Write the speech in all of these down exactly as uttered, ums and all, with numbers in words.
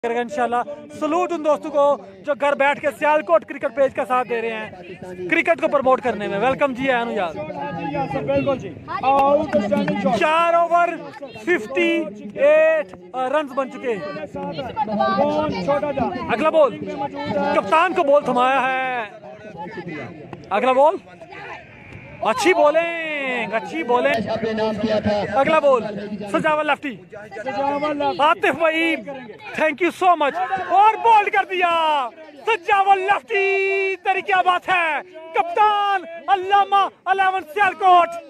करेगा इंशाल्लाह। सलूट उन दोस्तों को जो घर बैठ के सियालकोट क्रिकेट पेज का साथ दे रहे हैं क्रिकेट को प्रमोट करने में। वेलकम जी है यार। चार ओवर फिफ्टी एट रन बन चुके हैं। अगला बॉल कप्तान को बॉल थमाया है। अगला बॉल अच्छी बॉलिंग अच्छी बॉलिंग। अगला बॉल सजावल लेफ्टी। आतिफ भाई थैंक यू सो मच। और बॉल कर दिया सजावल लेफ्टी। तेरी क्या बात है कप्तान अल्लामा इलेवन सियालकोट।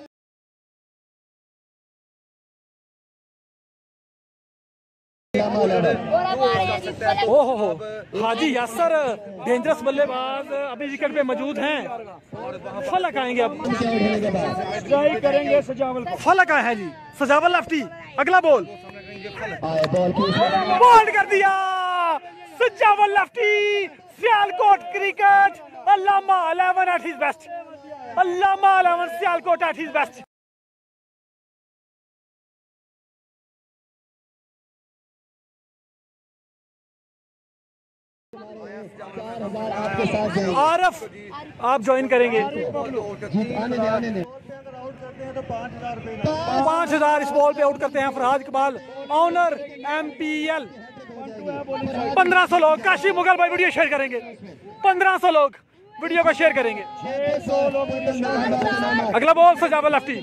ओहो हो हाजी यासर डेंजरस बल्लेबाज अभी विकेट पे मौजूद हैं। फलक आएंगे अब ट्राई करेंगे सजावल को। फलक आया है जी सजावल लेफ्टी। अगला बॉल बॉल कर दिया Sajawal lefty. Sialkot cricket Allama eleven at his best. Allama eleven Sialkot at his best. Arif आप ज्वाइन करेंगे। पाँच हजार इस बॉल पे आउट करते हैं Farhad Iqbal owner M P L. पंद्रह सौ लोग काशी मुगल भाई वीडियो शेयर करेंगे। पंद्रह सौ लोग वीडियो को शेयर करेंगे। अगला बॉल सजावल लेफ्टी।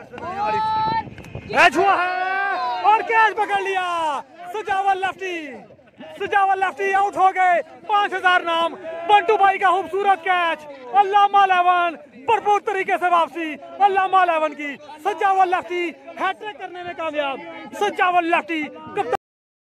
कैच हुआ है और कैच पकड़ लिया सजावल लेफ्टी। सजावल लेफ्टी आउट हो गए। पांच हजार नाम बंटू भाई का खूबसूरत कैच। अल्लामा इलेवन भरपूर तरीके से वापसी अल्लामा इलेवन की। सजावल लेफ्टी हैट्रिक करने में कामयाब। सजावल लेफ्टी कप्तान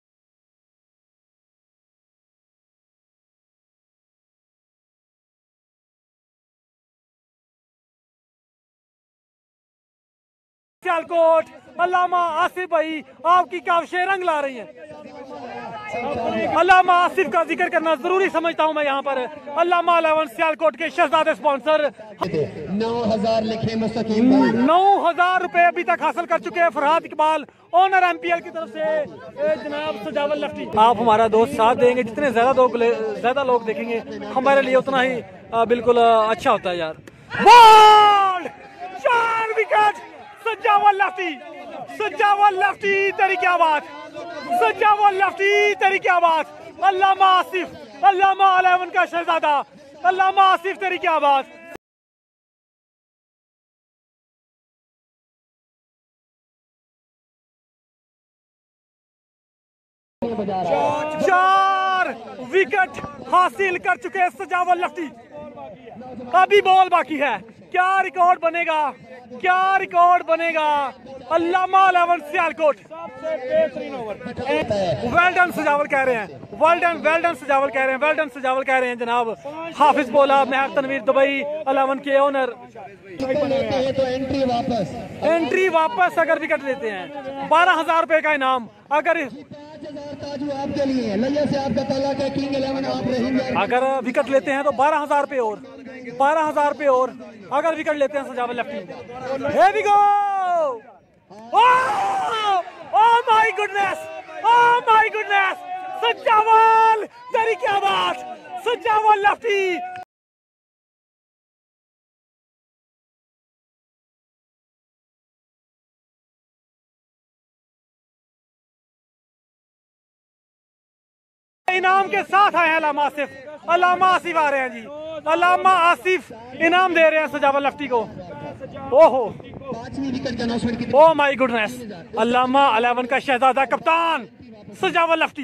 सियालकोट अल्लामा आसिफ भाई आपकी काविशें रंग ला रही हैं। अल्लामा आसिफ का जिक्र करना जरूरी समझता हूं मैं यहाँ पर। अल्लामा इलेवन सियालकोट के शहजादे स्पॉन्सर नौ हजार लिखे मुस्तकीम नौ हजार रुपए अभी तक हासिल कर चुके हैं फरहाद इकबाल ऑनर एमपीएल की तरफ से जनाब सजावल लेफ्टी। आप हमारा दोस्त साथ देंगे जितने ज्यादा लोग ज्यादा लोग देखेंगे हमारे लिए उतना ही आ, बिल्कुल आ, अच्छा होता है यार। बॉल चार विकेट सजावल लेफ्टी। सजावल लेफ्टी तेरी क्या बात। सजावल लेफ्टी तेरी क्या बात। अल्लामा आसिफ अल्लामा इलेवन का शहजादा अल्लामा आसिफ तेरी क्या बात। चार विकेट हासिल कर चुके हैं सजावल लेफ्टी। अभी बॉल बाकी है। क्या रिकॉर्ड बनेगा क्या रिकॉर्ड बनेगा। Allama eleven Sialkot well done Sajawal कह रहे हैं। Well done well done Sajawal कह रहे हैं। वेल डन सजावल कह रहे हैं जनाब। हाफिज बोला मेहर तनवीर दुबई इलेवन के ओनर। तो एंट्री वापस एंट्री वापस अगर विकेट लेते हैं बारह हजार रुपए का इनाम। अगर आपके लिए लैया से आपका ताला का किंग इलेवन आप रहेंगे। अगर विकेट लेते हैं तो बारह हजार रुपए और बारह हजार रुपए और अगर विकेट लेते हैं Sajawal lefty. Here we go! Oh! Oh my goodness! Oh my goodness! सजावल तेरी क्या बात। सजावल लेफ्टी इनाम के साथ आए हैं अल्लामा आसिफ। अल्लामा आसिफ आ रहे हैं जी। अल्लामा आसिफ इनाम दे रहे हैं सजावल लेफ्टी को। ओहो oh my goodness. Allama eleven का शहजादा कप्तान सजावल लेफ्टी।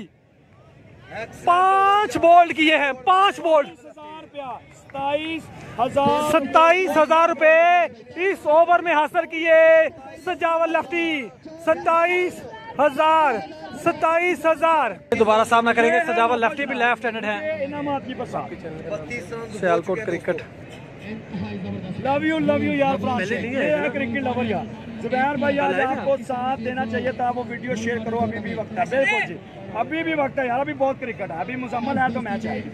पांच बोल्ड किए हैं पांच बोल्ड। सत्ताईस हजार सत्ताईस हजार रुपए इस ओवर में हासिल किए सजावल लेफ्टी। सत्ताईस हजार सत्ताईस हजार। दोबारा सामना करेंगे सजावल लेफ्टी भी लेफ्ट हैंडेड है। Sialkot cricket love you love you यार क्रिकेट लवर यार। जुबैर भाई आज आपको साथ देना चाहिए था। वो वीडियो शेयर करो अभी भी वक्त है। बिल्कुल जी अभी भी वक्त है यार। अभी बहुत क्रिकेट है। अभी मुजम्मल है तो मैच है।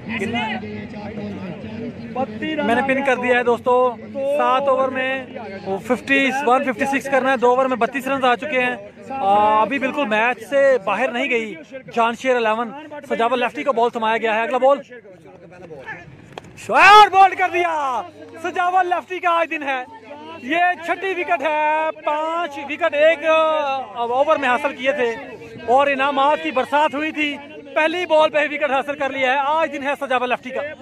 मैंने पिन कर दिया है दोस्तों। सात ओवर में वो फिफ्टी वन फिफ्टी सिक्स करना है। दो ओवर में बत्तीस रन आ चुके हैं। आ, अभी बिल्कुल मैच से बाहर नहीं गई जानशेर इलेवन। सजावल लेफ्टी को बॉल थमाया गया है। अगला बॉल शॉट बॉल कर दिया। सजावल लेफ्टी का आज दिन है, ये छठी विकेट है। पांच विकेट एक ओवर में हासिल किए थे और इनामात की बरसात हुई थी। पहली बॉल पे विकेट हासिल कर लिया है। आज दिन है सजावल लेफ्टी का।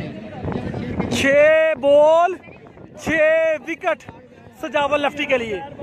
छह बॉल छह विकेट सजावल लेफ्टी के लिए।